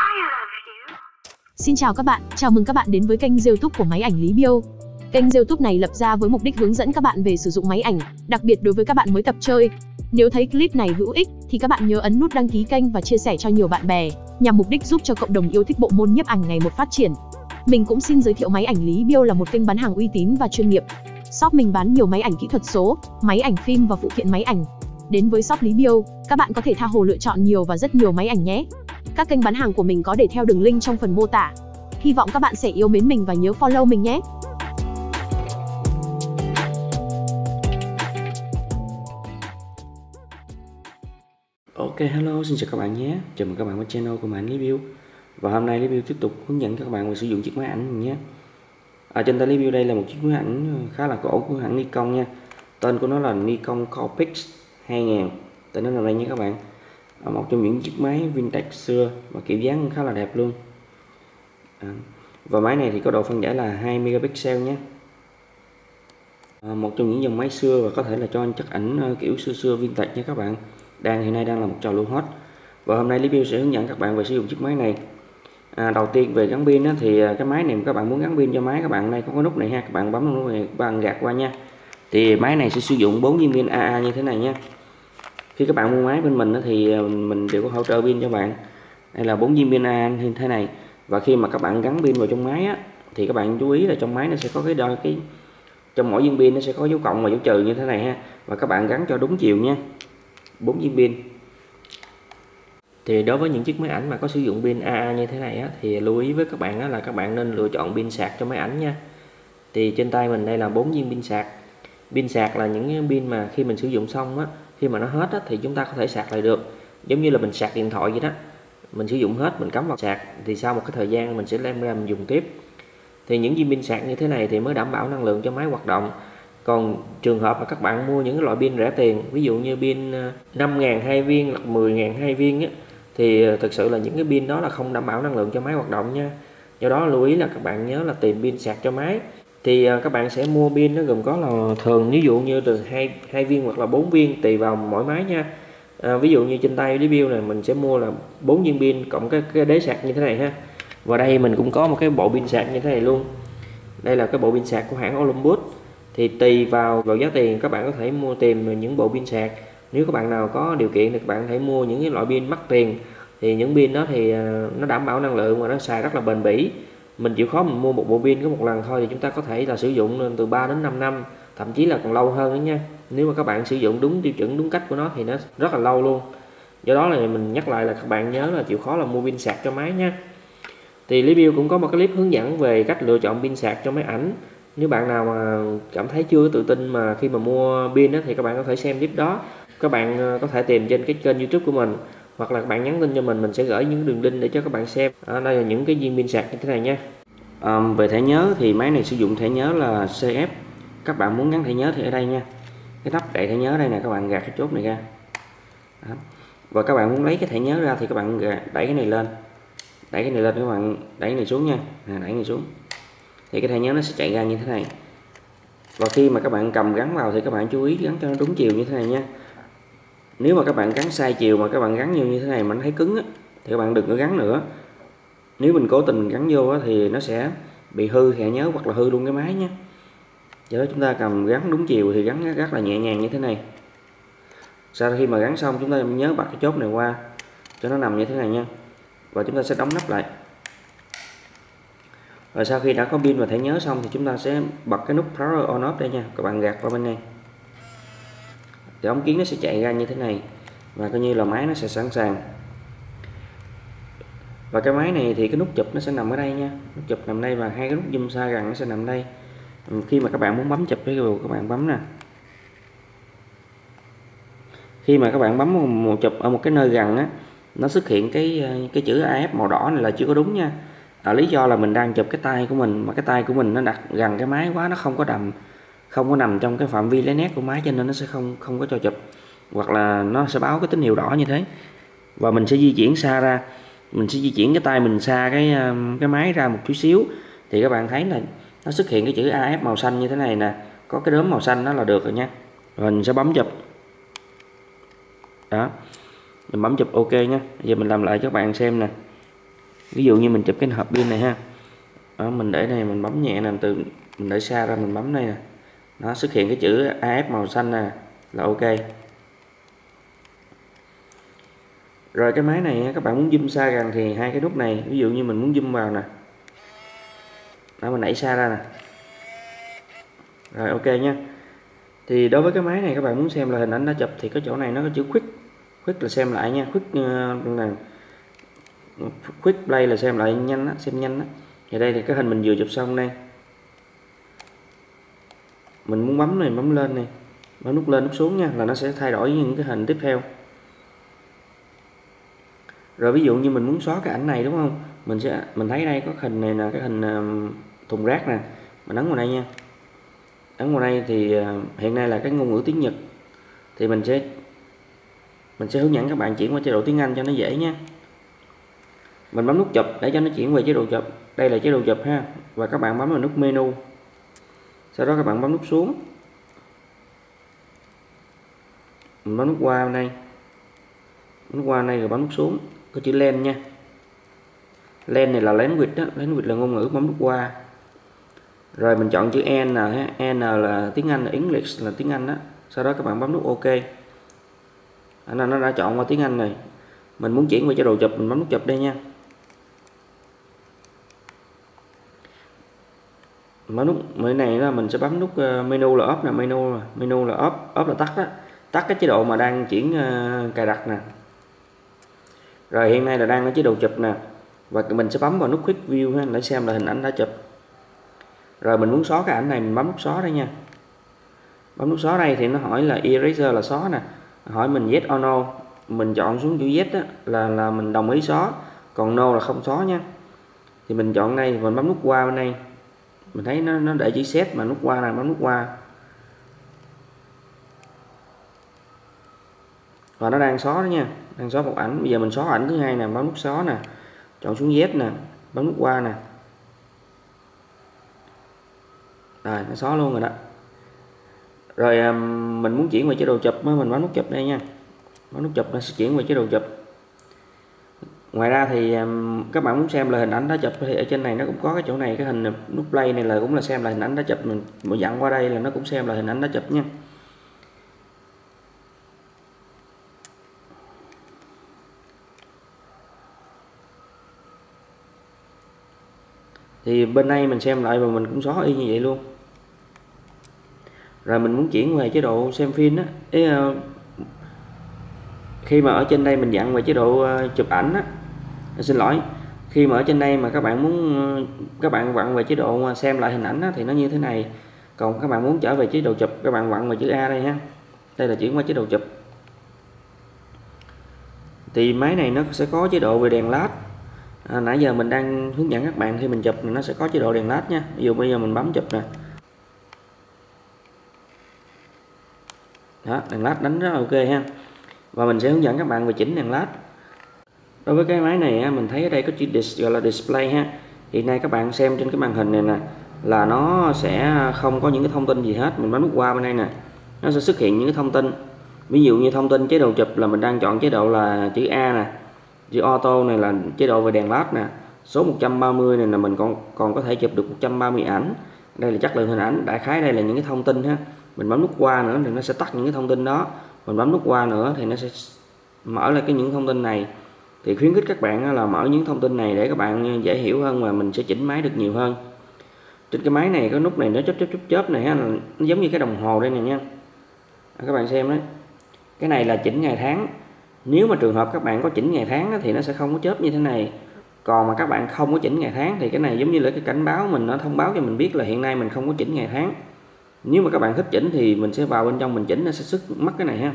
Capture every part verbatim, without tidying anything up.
Xin chào các bạn, chào mừng các bạn đến với kênh YouTube của Máy ảnh Lý Biêu. Kênh YouTube này lập ra với mục đích hướng dẫn các bạn về sử dụng máy ảnh, đặc biệt đối với các bạn mới tập chơi. Nếu thấy clip này hữu ích thì các bạn nhớ ấn nút đăng ký kênh và chia sẻ cho nhiều bạn bè, nhằm mục đích giúp cho cộng đồng yêu thích bộ môn nhiếp ảnh ngày một phát triển. Mình cũng xin giới thiệu Máy ảnh Lý Biêu là một kênh bán hàng uy tín và chuyên nghiệp. Shop mình bán nhiều máy ảnh kỹ thuật số, máy ảnh phim và phụ kiện máy ảnh. Đến với shop Lý Biêu, các bạn có thể tha hồ lựa chọn nhiều và rất nhiều máy ảnh nhé. Các kênh bán hàng của mình có để theo đường link trong phần mô tả. Hy vọng các bạn sẽ yêu mến mình và nhớ follow mình nhé. Ok, hello, xin chào các bạn nhé. Chào mừng các bạn qua channel của Máy ảnh Lý Biêu. Và hôm nay Lý Biêu tiếp tục hướng dẫn các bạn về sử dụng chiếc máy ảnh nhé. Ở trên tay Lý Biêu đây là một chiếc máy ảnh khá là cổ của hãng Nikon nha. Tên của nó là Nikon Coolpix hai nghìn. Tên nó nằm đây nhé các bạn. Một trong những chiếc máy vintage xưa và kiểu dáng khá là đẹp luôn. À, và máy này thì có độ phân giải là hai megapixel nhé. À, một trong những dòng máy xưa và có thể là cho chất ảnh kiểu xưa xưa vintage nha các bạn. Đang hiện nay đang là một trào lưu hot. Và hôm nay Lý Biêu sẽ hướng dẫn các bạn về sử dụng chiếc máy này. À, đầu tiên về gắn pin á, thì cái máy này các bạn muốn gắn pin cho máy các bạn, đây có cái nút này ha, các bạn bấm vào nút này, các bạn gạt qua nha. Thì máy này sẽ sử dụng bốn viên pin a a như thế này nha. Khi các bạn mua máy bên mình á, thì mình đều có hỗ trợ pin cho bạn. Đây là bốn viên pin a a như thế này. Và khi mà các bạn gắn pin vào trong máy á, thì các bạn chú ý là trong máy nó sẽ có cái đôi cái trong mỗi viên pin nó sẽ có dấu cộng và dấu trừ như thế này ha. Và các bạn gắn cho đúng chiều nha. bốn viên pin. Thì đối với những chiếc máy ảnh mà có sử dụng pin a a như thế này á, thì lưu ý với các bạn á, là các bạn nên lựa chọn pin sạc cho máy ảnh nha. Thì trên tay mình đây là bốn viên pin sạc. Pin sạc là những pin mà khi mình sử dụng xong á, khi mà nó hết á, thì chúng ta có thể sạc lại được. Giống như là mình sạc điện thoại vậy đó. Mình sử dụng hết mình cắm vào sạc thì sau một cái thời gian mình sẽ đem ra mình dùng tiếp. Thì những viên pin sạc như thế này thì mới đảm bảo năng lượng cho máy hoạt động. Còn trường hợp mà các bạn mua những cái loại pin rẻ tiền, ví dụ như pin năm nghìn hai viên hoặc mười nghìn hai viên á, thì thực sự là những cái pin đó là không đảm bảo năng lượng cho máy hoạt động nha. Do đó lưu ý là các bạn nhớ là tìm pin sạc cho máy. Thì các bạn sẽ mua pin nó gồm có là thường ví dụ như từ hai hai viên hoặc là bốn viên tùy vào mỗi máy nha. À, ví dụ như trên tay review này mình sẽ mua là bốn viên pin cộng cái, cái đế sạc như thế này ha. Và đây mình cũng có một cái bộ pin sạc như thế này luôn. Đây là cái bộ pin sạc của hãng Olympus. Thì tùy vào vào giá tiền các bạn có thể mua tìm những bộ pin sạc. Nếu các bạn nào có điều kiện thì các bạn hãy mua những cái loại pin mắc tiền. Thì những pin đó thì nó đảm bảo năng lượng và nó xài rất là bền bỉ. Mình chịu khó mình mua một bộ pin có một lần thôi thì chúng ta có thể là sử dụng từ ba đến năm năm, thậm chí là còn lâu hơn nữa nha. Nếu mà các bạn sử dụng đúng tiêu chuẩn đúng cách của nó thì nó rất là lâu luôn. Do đó là mình nhắc lại là các bạn nhớ là chịu khó là mua pin sạc cho máy nha. Thì Lý Biêu cũng có một cái clip hướng dẫn về cách lựa chọn pin sạc cho máy ảnh. Nếu bạn nào mà cảm thấy chưa tự tin mà khi mà mua pin đó, thì các bạn có thể xem clip đó. Các bạn có thể tìm trên cái kênh YouTube của mình, hoặc là các bạn nhắn tin cho mình, mình sẽ gửi những đường link để cho các bạn xem. À, đây là những cái viên pin sạc như thế này nha. À, về thẻ nhớ thì máy này sử dụng thẻ nhớ là xê ép. Các bạn muốn gắn thẻ nhớ thì ở đây nha. Cái nắp đậy thẻ nhớ đây nè, các bạn gạt cái chốt này ra. Đó. Và các bạn muốn lấy cái thẻ nhớ ra thì các bạn đẩy cái này lên. Đẩy cái này lên, các bạn đẩy cái này xuống nha. À, đẩy cái này xuống. Thì cái thẻ nhớ nó sẽ chạy ra như thế này. Và khi mà các bạn cầm gắn vào thì các bạn chú ý gắn cho nó đúng chiều như thế này nha. Nếu mà các bạn gắn sai chiều mà các bạn gắn như như thế này mà nó thấy cứng á, thì các bạn đừng có gắn nữa. Nếu mình cố tình gắn vô á, thì nó sẽ bị hư thẻ nhớ hoặc là hư luôn cái máy nhé. Do đó chúng ta cầm gắn đúng chiều thì gắn rất là nhẹ nhàng như thế này. Sau khi mà gắn xong chúng ta nhớ bật cái chốt này qua cho nó nằm như thế này nha. Và chúng ta sẽ đóng nắp lại. Và sau khi đã có pin và thẻ nhớ xong thì chúng ta sẽ bật cái nút power on off đây nha. Các bạn gạt qua bên này. Thì ống kiến nó sẽ chạy ra như thế này. Và coi như là máy nó sẽ sẵn sàng. Và cái máy này thì cái nút chụp nó sẽ nằm ở đây nha. Nút chụp nằm đây và hai cái nút zoom xa gần nó sẽ nằm đây. Khi mà các bạn muốn bấm chụp cái vào các bạn bấm nè. Khi mà các bạn bấm một chụp ở một cái nơi gần á, nó xuất hiện cái cái chữ a ép màu đỏ này là chưa có đúng nha. À, lý do là mình đang chụp cái tay của mình mà cái tay của mình nó đặt gần cái máy quá, nó không có nằm không có nằm trong cái phạm vi lấy nét của máy, cho nên nó sẽ không không có cho chụp, hoặc là nó sẽ báo cái tín hiệu đỏ như thế. Và mình sẽ di chuyển xa ra, mình sẽ di chuyển cái tay mình xa cái cái máy ra một chút xíu thì các bạn thấy là nó xuất hiện cái chữ a ép màu xanh như thế này nè, có cái đốm màu xanh đó là được rồi nha. Rồi mình sẽ bấm chụp đó, mình bấm chụp ok nha. Giờ mình làm lại cho các bạn xem nè. Ví dụ như mình chụp cái hộp pin này ha, đó, mình để này, mình bấm nhẹ nè, từ mình để xa ra, mình bấm đây nè, nó xuất hiện cái chữ a ép màu xanh nè là ok. Rồi cái máy này các bạn muốn zoom xa gần thì hai cái nút này, ví dụ như mình muốn zoom vào nè, đó, mình đẩy xa ra nè, rồi ok nha. Thì đối với cái máy này các bạn muốn xem là hình ảnh đã chụp thì cái chỗ này nó có chữ quick, quick là xem lại nha, quick uh, quick play là xem lại nhanh á, xem nhanh á. Thì đây thì cái hình mình vừa chụp xong đây, mình muốn bấm này, bấm lên này, bấm nút lên nút xuống nha, là nó sẽ thay đổi những cái hình tiếp theo. Rồi ví dụ như mình muốn xóa cái ảnh này đúng không, mình sẽ mình thấy đây có hình này là cái hình uh, thùng rác nè, mình ấn vào đây nha, ấn vào đây thì uh, hiện nay là cái ngôn ngữ tiếng Nhật, thì mình sẽ mình sẽ hướng dẫn các bạn chuyển qua chế độ tiếng Anh cho nó dễ nha. Mình bấm nút chụp để cho nó chuyển về chế độ chụp, đây là chế độ chụp ha, và các bạn bấm vào nút menu, sau đó các bạn bấm nút xuống, mình bấm nút qua bên đây, nút qua đây rồi bấm nút xuống, có chữ len nha, len này là language đó, language là ngôn ngữ, bấm nút qua, rồi mình chọn chữ N ha, N là tiếng Anh, là English là tiếng Anh đó, sau đó các bạn bấm nút ok, nó nó đã chọn qua tiếng Anh này. Mình muốn chuyển về chế độ chụp, mình bấm nút chụp đây nha, bấm nút mới này là mình sẽ bấm nút menu là off nè, menu là menu là off, off là tắt đó, tắt cái chế độ mà đang chuyển uh, cài đặt nè. Rồi hiện nay là đang ở chế độ chụp nè, và mình sẽ bấm vào nút quick view ha, để xem là hình ảnh đã chụp. Rồi mình muốn xóa cái ảnh này, mình bấm nút xóa đây nha, bấm nút xóa đây thì nó hỏi là eraser là xóa nè, hỏi mình yes or no, mình chọn xuống chữ yes đó, là là mình đồng ý xóa, còn no là không xóa nha. Thì mình chọn đây, mình bấm nút qua bên đây, mình thấy nó nó để chữ set mà nút qua này, bấm nút qua và nó đang xóa đó nha, đang xóa một ảnh. Bây giờ mình xóa ảnh thứ hai nè, bấm nút xóa nè, chọn xuống yes nè, bấm nút qua nè, rồi nó xóa luôn rồi đó. Rồi mình muốn chuyển về chế độ chụp, mình bấm nút chụp đây nha, bấm nút chụp nó sẽ chuyển về chế độ chụp. Ngoài ra thì các bạn muốn xem là hình ảnh đã chụp thì ở trên này nó cũng có cái chỗ này, cái hình nút play này là cũng là xem là hình ảnh đã chụp, mình một dặn qua đây là nó cũng xem là hình ảnh đã chụp nha. Thì bên đây mình xem lại và mình cũng xóa y như vậy luôn. Rồi mình muốn chuyển về chế độ xem phim á, Ê, khi mà ở trên đây mình dặn về chế độ chụp ảnh á, xin lỗi, khi mà ở trên đây mà các bạn muốn các bạn vặn về chế độ xem lại hình ảnh á, thì nó như thế này. Còn các bạn muốn trở về chế độ chụp, các bạn vặn về chữ A đây ha, đây là chuyển qua chế độ chụp. Thì máy này nó sẽ có chế độ về đèn led. À, nãy giờ mình đang hướng dẫn các bạn khi mình chụp nó sẽ có chế độ đèn led nha. Ví dụ bây giờ mình bấm chụp nè, đó, đèn led đánh rất là ok ha. Và mình sẽ hướng dẫn các bạn về chỉnh đèn led. Đối với cái máy này mình thấy ở đây có chữ gọi là display ha. Hiện nay các bạn xem trên cái màn hình này nè, là nó sẽ không có những cái thông tin gì hết. Mình bấm nút qua bên đây nè, nó sẽ xuất hiện những cái thông tin. Ví dụ như thông tin chế độ chụp là mình đang chọn chế độ là chữ A nè, chữ auto này là chế độ về đèn led nè, số một trăm ba mươi này là mình còn còn có thể chụp được một trăm ba mươi ảnh. Đây là chất lượng hình ảnh, đại khái đây là những cái thông tin ha. Mình bấm nút qua nữa thì nó sẽ tắt những cái thông tin đó. Mình bấm nút qua nữa thì nó sẽ mở lại cái những thông tin này. Thì khuyến khích các bạn là mở những thông tin này để các bạn dễ hiểu hơn và mình sẽ chỉnh máy được nhiều hơn. Trên cái máy này cái nút này nó chớp chớp chớp chớp này ha, nó giống như cái đồng hồ đây này nha. Các bạn xem đấy, cái này là chỉnh ngày tháng. Nếu mà trường hợp các bạn có chỉnh ngày tháng thì nó sẽ không có chớp như thế này. Còn mà các bạn không có chỉnh ngày tháng thì cái này giống như là cái cảnh báo mình, nó thông báo cho mình biết là hiện nay mình không có chỉnh ngày tháng. Nếu mà các bạn thích chỉnh thì mình sẽ vào bên trong mình chỉnh, nó sẽ xuất mất cái này ha.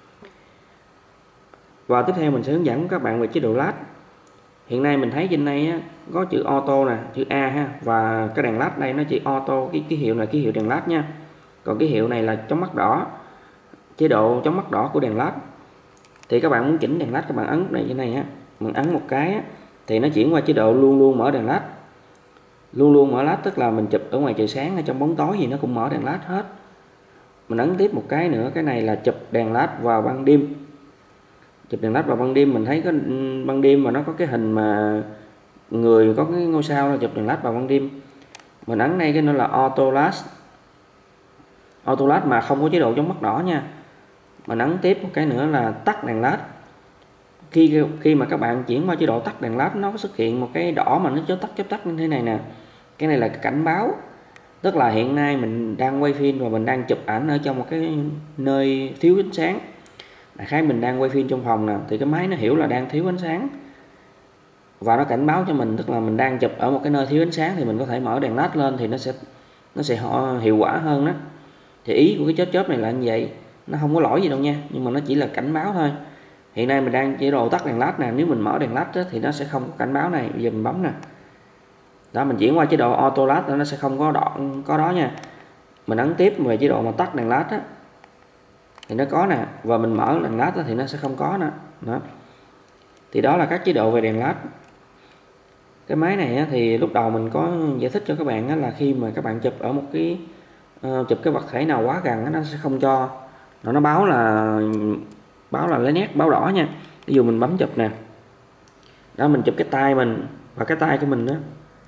Và tiếp theo mình sẽ hướng dẫn các bạn về chế độ led. Hiện nay mình thấy trên đây á, có chữ auto nè, chữ A ha, và cái đèn led đây nó chỉ auto, cái ký hiệu là ký hiệu đèn led nha. Còn cái hiệu này là chống mắt đỏ, chế độ chống mắt đỏ của đèn led. Thì các bạn muốn chỉnh đèn led các bạn ấn này trên này ha, mình ấn một cái á, thì nó chuyển qua chế độ luôn luôn mở đèn led. Luôn luôn mở led tức là mình chụp ở ngoài trời sáng hay trong bóng tối gì nó cũng mở đèn led hết. Mình ấn tiếp một cái nữa, cái này là chụp đèn led vào ban đêm. Chụp đèn led vào ban đêm, mình thấy có ban đêm mà nó có cái hình mà người có cái ngôi sao là chụp đèn led vào ban đêm. Mình ấn đây cái nó là auto led, auto led mà không có chế độ chống mất đỏ nha. Mình ấn tiếp một cái nữa là tắt đèn led. Khi khi mà các bạn chuyển qua chế độ tắt đèn led, nó xuất hiện một cái đỏ mà nó chớp tắt chớp tắt như thế này nè. Cái này là cảnh báo, tức là hiện nay mình đang quay phim và mình đang chụp ảnh ở trong một cái nơi thiếu ánh sáng. Đại khái mình đang quay phim trong phòng nè, thì cái máy nó hiểu là đang thiếu ánh sáng và nó cảnh báo cho mình, tức là mình đang chụp ở một cái nơi thiếu ánh sáng, thì mình có thể mở đèn led lên thì nó sẽ nó sẽ hiệu quả hơn đó. Thì ý của cái chớp chớp này là như vậy, nó không có lỗi gì đâu nha, nhưng mà nó chỉ là cảnh báo thôi. Hiện nay mình đang chế độ tắt đèn led nè, nếu mình mở đèn led đó, thì nó sẽ không có cảnh báo này. Bây giờ mình bấm nè, đó, mình chuyển qua chế độ auto led đó, nó sẽ không có đỏ có đó nha. Mình ấn tiếp về chế độ mà tắt đèn led đó thì nó có nè, và mình mở đèn led đó thì nó sẽ không có nữa đó. Thì đó là các chế độ về đèn led. Cái máy này thì lúc đầu mình có giải thích cho các bạn là khi mà các bạn chụp ở một cái uh, chụp cái vật thể nào quá gần nó sẽ không cho, nó báo là báo là lấy nét báo đỏ nha. Ví dụ mình bấm chụp nè, đó, mình chụp cái tay mình và cái tay của mình đó,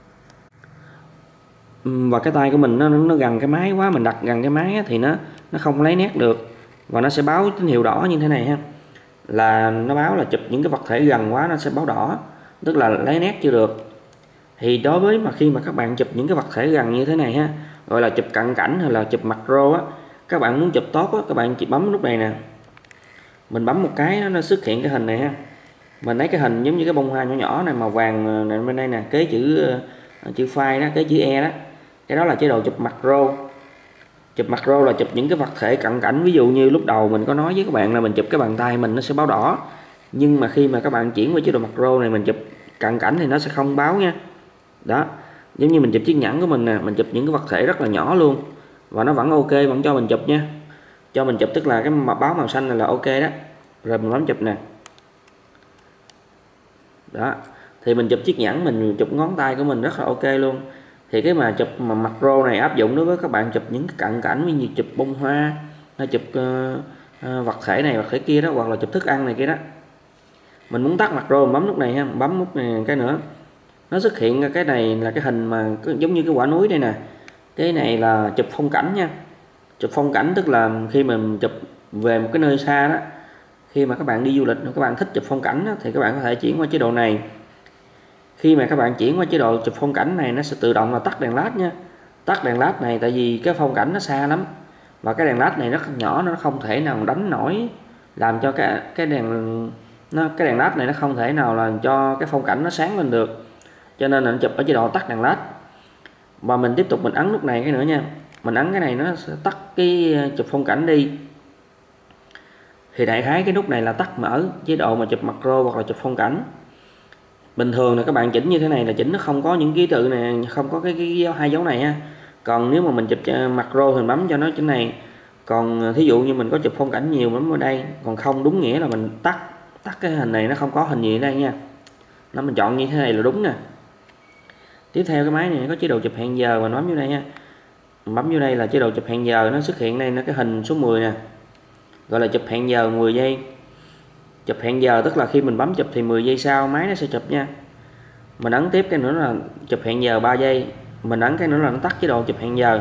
và cái tay của mình nó nó gần cái máy quá, mình đặt gần cái máy thì nó nó không lấy nét được và nó sẽ báo tín hiệu đỏ như thế này ha, là nó báo là chụp những cái vật thể gần quá nó sẽ báo đỏ, tức là lấy nét chưa được. Thì đối với mà khi mà các bạn chụp những cái vật thể gần như thế này ha, gọi là chụp cận cảnh hay là chụp macro á, các bạn muốn chụp tốt á, các bạn chỉ bấm nút này nè, mình bấm một cái nó xuất hiện cái hình này ha. Mình lấy cái hình giống như cái bông hoa nhỏ nhỏ này màu vàng này, bên đây nè, kế chữ chữ file đó, kế chữ E đó, cái đó là chế độ chụp macro. Chụp macro là chụp những cái vật thể cận cảnh. Ví dụ như lúc đầu mình có nói với các bạn là mình chụp cái bàn tay mình nó sẽ báo đỏ, nhưng mà khi mà các bạn chuyển qua chế độ macro này, mình chụp cận cảnh thì nó sẽ không báo nha. Đó, giống như mình chụp chiếc nhẫn của mình nè, mình chụp những cái vật thể rất là nhỏ luôn và nó vẫn ok, vẫn cho mình chụp nha, cho mình chụp, tức là cái báo màu xanh này là ok đó. Rồi mình bấm chụp nè, đó, thì mình chụp chiếc nhẫn, mình chụp ngón tay của mình rất là ok luôn. Thì cái mà chụp mà macro này áp dụng đối với các bạn chụp những cái cận cảnh như chụp bông hoa hay chụp uh, uh, vật thể này vật thể kia đó, hoặc là chụp thức ăn này kia đó. Mình muốn tắt macro mình bấm nút này ha, bấm nút này cái nữa, nó xuất hiện cái này là cái hình mà giống như cái quả núi đây nè. Cái này là chụp phong cảnh nha. Chụp phong cảnh tức là khi mình chụp về một cái nơi xa đó, khi mà các bạn đi du lịch các bạn thích chụp phong cảnh đó, thì các bạn có thể chuyển qua chế độ này. Khi mà các bạn chuyển qua chế độ chụp phong cảnh này, nó sẽ tự động là tắt đèn led nha. Tắt đèn led này tại vì cái phong cảnh nó xa lắm và cái đèn led này rất nhỏ, nó không thể nào đánh nổi, làm cho cái cái đèn nó cái đèn led này nó không thể nào làm cho cái phong cảnh nó sáng lên được, cho nên là nó chụp ở chế độ tắt đèn led. Và mình tiếp tục mình ấn nút này cái nữa nha, mình ấn cái này nó sẽ tắt cái chụp phong cảnh đi. Thì đại khái cái nút này là tắt mở chế độ mà chụp macro hoặc là chụp phong cảnh. Bình thường là các bạn chỉnh như thế này là chỉnh nó không có những ký tự này, không có cái, cái, cái hai dấu này ha. Còn nếu mà mình chụp macro thì mình bấm cho nó chỗ này. Còn thí dụ như mình có chụp phong cảnh nhiều bấm ở đây, còn không đúng nghĩa là mình tắt tắt cái hình này, nó không có hình gì ở đây nha. Nó mình chọn như thế này là đúng nè. Tiếp theo cái máy này có chế độ chụp hẹn giờ, và bấm vô đây nha. Mình bấm vô đây là chế độ chụp hẹn giờ, nó xuất hiện đây nó cái hình số mười nè, gọi là chụp hẹn giờ mười giây. Chụp hẹn giờ tức là khi mình bấm chụp thì mười giây sau máy nó sẽ chụp nha. Mình ấn tiếp cái nữa là chụp hẹn giờ ba giây, mình ấn cái nữa là nó tắt chế độ chụp hẹn giờ.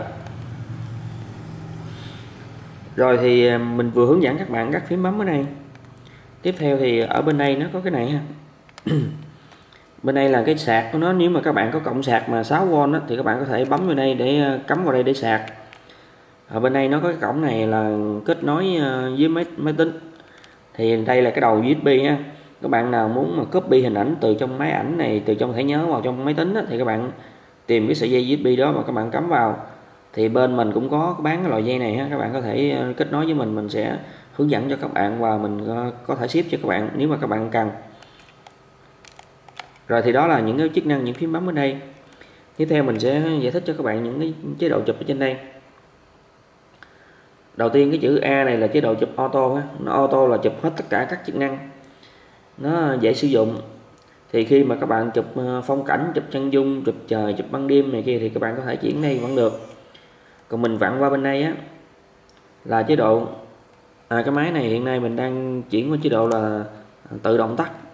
Rồi thì mình vừa hướng dẫn các bạn các phím bấm ở đây. Tiếp theo thì ở bên đây nó có cái này ha. Bên đây là cái sạc của nó, nếu mà các bạn có cổng sạc mà sáu vôn đó, thì các bạn có thể bấm vào đây để cắm vào đây để sạc. Ở bên đây nó có cái cổng này là kết nối với máy, máy tính. Thì đây là cái đầu u ét bê nha. Các bạn nào muốn mà copy hình ảnh từ trong máy ảnh này, từ trong thẻ nhớ vào trong máy tính đó, thì các bạn tìm cái sợi dây u ét bê đó và các bạn cắm vào. Thì bên mình cũng có bán cái loại dây này ha, các bạn có thể kết nối với mình, mình sẽ hướng dẫn cho các bạn và mình có thể ship cho các bạn nếu mà các bạn cần. Rồi thì đó là những cái chức năng, những phím bấm ở đây. Tiếp theo mình sẽ giải thích cho các bạn những cái chế độ chụp ở trên đây. Đầu tiên cái chữ A này là chế độ chụp auto, nó auto là chụp hết tất cả các chức năng, nó dễ sử dụng. Thì khi mà các bạn chụp phong cảnh, chụp chân dung, chụp trời, chụp ban đêm này kia thì các bạn có thể chuyển đây vẫn được. Còn mình vặn qua bên đây á là chế độ à, cái máy này hiện nay mình đang chuyển qua chế độ là tự động tắt.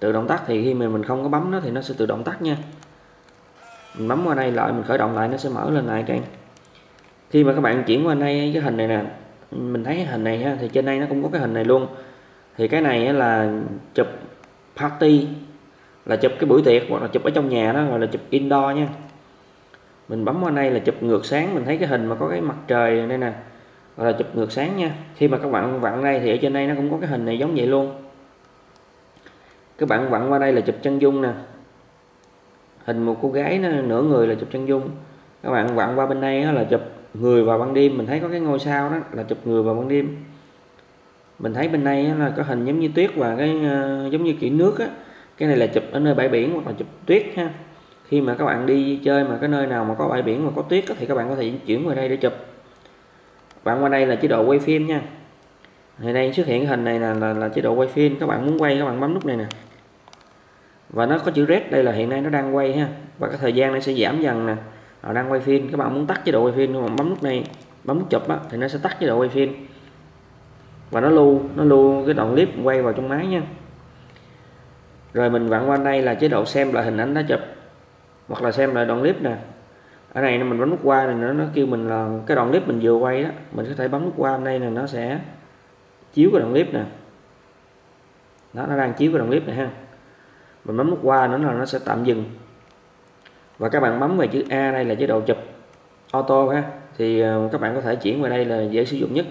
Tự động tắt thì khi mà mình không có bấm nó thì nó sẽ tự động tắt nha. Mình bấm qua đây lại, mình khởi động lại nó sẽ mở lên lại trang. Khi mà các bạn chuyển qua đây cái hình này nè, mình thấy cái hình này ha, thì trên đây nó cũng có cái hình này luôn. Thì cái này là chụp party, là chụp cái buổi tiệc hoặc là chụp ở trong nhà, đó gọi là chụp indoor nha. Mình bấm qua đây là chụp ngược sáng, mình thấy cái hình mà có cái mặt trời đây nè, gọi là chụp ngược sáng nha. Khi mà các bạn vặn đây thì ở trên đây nó cũng có cái hình này giống vậy luôn. Các bạn vặn qua đây là chụp chân dung nè, hình một cô gái nó, nửa người là chụp chân dung. Các bạn vặn qua bên đây là chụp người vào ban đêm, mình thấy có cái ngôi sao đó là chụp người vào ban đêm. Mình thấy bên đây là có hình giống như tuyết và cái uh, giống như kiểu nước á. Cái này là chụp ở nơi bãi biển hoặc là chụp tuyết ha. Khi mà các bạn đi chơi mà cái nơi nào mà có bãi biển mà có tuyết á, thì các bạn có thể chuyển qua đây để chụp. Bạn qua đây là chế độ quay phim nha. Ở đây xuất hiện cái hình này là, là là chế độ quay phim. Các bạn muốn quay các bạn bấm nút này nè, và nó có chữ red đây là hiện nay nó đang quay ha, và cái thời gian nó sẽ giảm dần nè. Họ đang quay phim, các bạn muốn tắt chế độ quay phim, các bạn bấm nút này, bấm nút chụp á, thì nó sẽ tắt chế độ quay phim và nó lưu nó lưu cái đoạn clip quay vào trong máy nha. Rồi mình vặn qua đây là chế độ xem lại hình ảnh đã chụp hoặc là xem lại đoạn clip nè. Ở này mình bấm nút qua này nó nó kêu mình là cái đoạn clip mình vừa quay đó, mình có thể bấm nút qua đây là nó sẽ chiếu cái đoạn clip nè. Đó, nó đang chiếu cái đoạn clip này ha. Mình bấm nút qua nữa là nó sẽ tạm dừng. Và các bạn bấm về chữ A đây là chế độ chụp auto ha, thì các bạn có thể chuyển vào đây là dễ sử dụng nhất.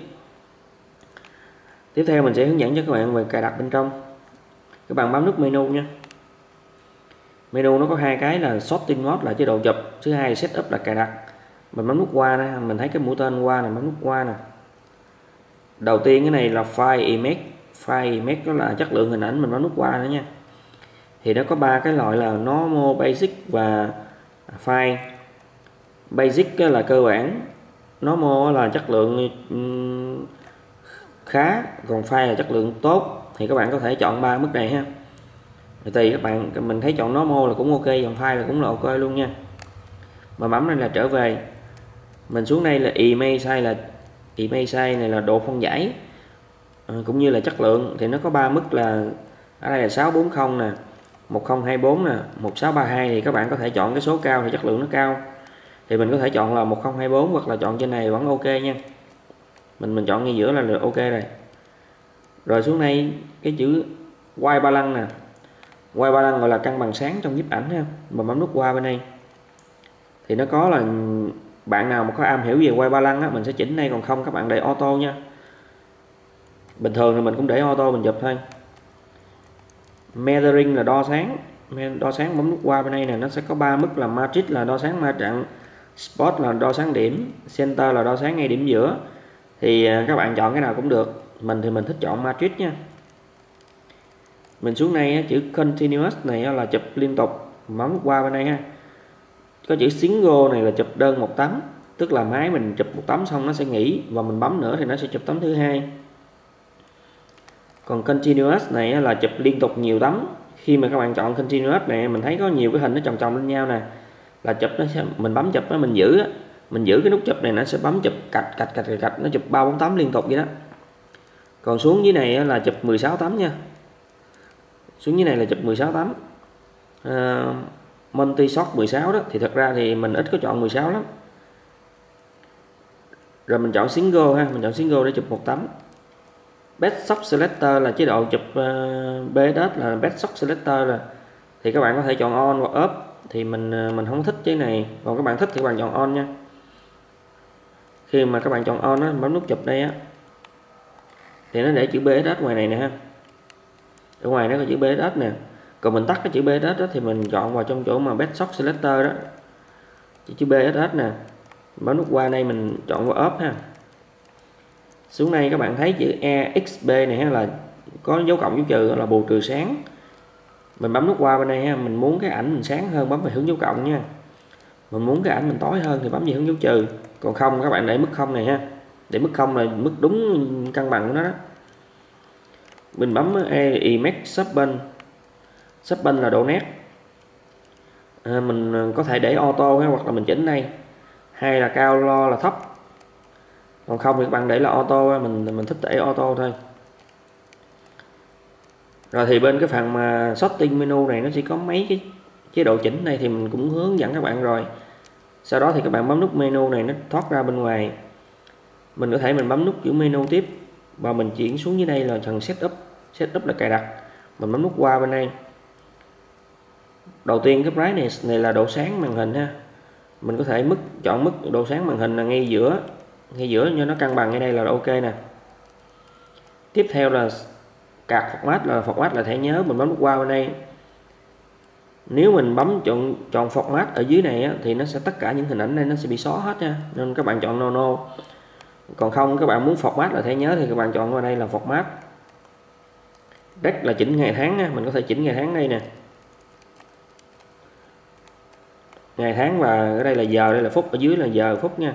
Tiếp theo mình sẽ hướng dẫn cho các bạn về cài đặt bên trong. Các bạn bấm nút menu nha. Menu nó có hai cái là sorting mode là chế độ chụp, thứ hai là setup là cài đặt. Mình bấm nút qua đây, mình thấy cái mũi tên qua này, bấm nút qua nè. Đầu tiên cái này là file image, file image đó là chất lượng hình ảnh, mình bấm nút qua nữa nha. Thì nó có ba cái loại là normal, basic và file. Basic là cơ bản, normal là chất lượng khá, còn file là chất lượng tốt. Thì các bạn có thể chọn ba mức này ha. Thì tùy các bạn, mình thấy chọn normal là cũng ok, dòng file là cũng là ok luôn nha. Mà bấm đây là trở về. Mình xuống đây là image size, là image size này là độ phân giải à, cũng như là chất lượng. Thì nó có ba mức là ở đây là sáu bốn không nè, một không hai bốn nè, một sáu ba hai. Thì các bạn có thể chọn cái số cao thì chất lượng nó cao. Thì mình có thể chọn là một không hai bốn hoặc là chọn trên này vẫn ok nha. Mình mình chọn ngay giữa là được ok rồi. Rồi xuống đây cái chữ white balance nè. White balance gọi là cân bằng sáng trong nhiếp ảnh ha. Mà bấm nút qua bên đây. Thì nó có là bạn nào mà có am hiểu về white balance á, mình sẽ chỉnh đây, còn không các bạn để auto nha. Bình thường thì mình cũng để auto mình chụp thôi. Measuring là đo sáng. Đo sáng bấm nút qua bên đây nè, nó sẽ có ba mức là matrix là đo sáng ma trận, spot là đo sáng điểm, center là đo sáng ngay điểm giữa. Thì các bạn chọn cái nào cũng được. Mình thì mình thích chọn matrix nha. Mình xuống đây chữ continuous này là chụp liên tục, bấm qua bên đây ha. Có chữ single này là chụp đơn một tấm, tức là máy mình chụp một tấm xong nó sẽ nghỉ và mình bấm nữa thì nó sẽ chụp tấm thứ hai. Còn continuous này là chụp liên tục nhiều tấm. Khi mà các bạn chọn continuous này, mình thấy có nhiều cái hình nó chồng chồng lên nhau nè, là chụp nó sẽ, mình bấm chụp nó mình giữ mình giữ cái nút chụp này, nó sẽ bấm chụp cạch cạch cạch cạch, nó chụp ba bốn tấm liên tục vậy đó. Còn xuống dưới này là chụp mười sáu tấm nha. Xuống dưới này là chụp mười sáu tấm. À, multi shot mười sáu đó, thì thật ra thì mình ít có chọn mười sáu lắm. Rồi mình chọn single ha, mình chọn single để chụp một tấm. Best shot selector là chế độ chụp uh, bê ét ét là best shot selector rồi. Thì các bạn có thể chọn on hoặc off, thì mình mình không thích cái này, còn các bạn thích thì các bạn chọn on nha. Khi mà các bạn chọn on á, bấm nút chụp đây á, thì nó để chữ bê ét ét ngoài này nè ha. Ở ngoài nó có chữ bê ét ét nè. Còn mình tắt cái chữ bê ét ét đó, thì mình chọn vào trong chỗ mà best shot selector đó, chữ bê ét ét nè, bấm nút qua đây mình chọn vào off ha. Xuống đây các bạn thấy chữ e ích bê này là có dấu cộng dấu trừ là bù trừ sáng. Mình bấm nút qua bên đây ha, mình muốn cái ảnh mình sáng hơn bấm về hướng dấu cộng nha. Mình muốn cái ảnh mình tối hơn thì bấm về hướng dấu trừ. Còn không các bạn để mức không này ha. Để mức không là mức đúng cân bằng của nó đó. Mình bấm image sharpen. Sharpen là độ nét. À, mình có thể để auto ha, hoặc là mình chỉnh đây. Hay là cao lo là thấp. Còn không thì các bạn để là auto, mình mình thích để auto thôi. Rồi thì bên cái phần mà setting menu này nó sẽ có mấy cái chế độ chỉnh này thì mình cũng hướng dẫn các bạn rồi. Sau đó thì các bạn bấm nút menu này nó thoát ra bên ngoài. Mình có thể mình bấm nút chữ menu tiếp và mình chuyển xuống dưới đây là phần setup. Setup là cài đặt. Mình bấm nút qua bên đây. Đầu tiên cái brightness này là độ sáng màn hình ha. Mình có thể mức chọn mức độ sáng màn hình là ngay giữa, ngay giữa cho nó cân bằng, ngay đây là ok nè. Tiếp theo là card format là format là thẻ nhớ, mình bấm nút qua bên đây. Nếu mình bấm chọn chọn format ở dưới này á, thì nó sẽ tất cả những hình ảnh này nó sẽ bị xóa hết nha, nên các bạn chọn no no. Còn không các bạn muốn format là thẻ nhớ thì các bạn chọn qua đây là format. Date là chỉnh ngày tháng nha, mình có thể chỉnh ngày tháng đây nè. Ngày tháng và ở đây là giờ, đây là phút, ở dưới là giờ phút nha.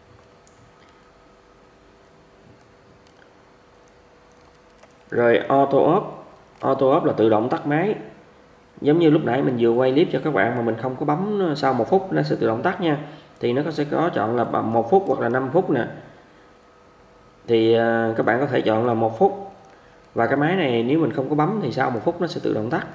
Rồi auto off, auto off là tự động tắt máy. Giống như lúc nãy mình vừa quay clip cho các bạn mà mình không có bấm sau một phút nó sẽ tự động tắt nha. Thì nó sẽ có chọn là một phút hoặc là năm phút nè. Thì các bạn có thể chọn là một phút. Và cái máy này nếu mình không có bấm thì sau một phút nó sẽ tự động tắt.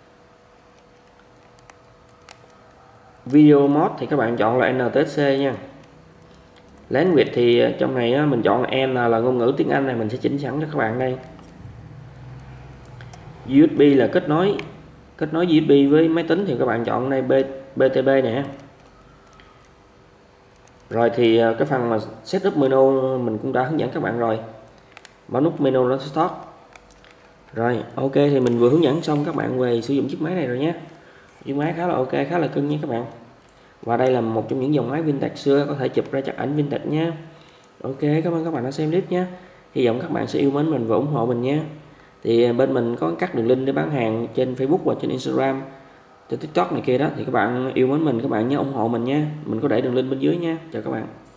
Video mode thì các bạn chọn là en tê ét xê nha. Language thì trong này mình chọn N là ngôn ngữ tiếng Anh, này mình sẽ chỉnh sẵn cho các bạn đây. u ét bê là kết nối kết nối u ét bê với máy tính thì các bạn chọn đây bê tê bê nè. Rồi thì cái phần mà setup menu mình cũng đã hướng dẫn các bạn rồi. Bấm nút menu nó start. Rồi ok thì mình vừa hướng dẫn xong các bạn về sử dụng chiếc máy này rồi nhé. Chiếc máy khá là ok, khá là cưng nha các bạn. Và đây là một trong những dòng máy vintage xưa, có thể chụp ra chắc ảnh vintage nha. Ok, cảm ơn các bạn đã xem clip nhé. Hy vọng các bạn sẽ yêu mến mình và ủng hộ mình nha. Thì bên mình có cắt đường link để bán hàng trên Facebook và trên Instagram, trên TikTok này kia đó. Thì các bạn yêu mến mình, các bạn nhớ ủng hộ mình nha. Mình có để đường link bên dưới nha. Chào các bạn.